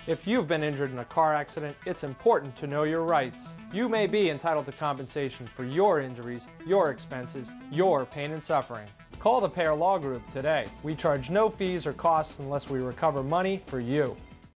If you've been injured in a car accident, it's important to know your rights. You may be entitled to compensation for your injuries, your expenses, your pain and suffering. Call the Payer Law Group today. We charge no fees or costs unless we recover money for you.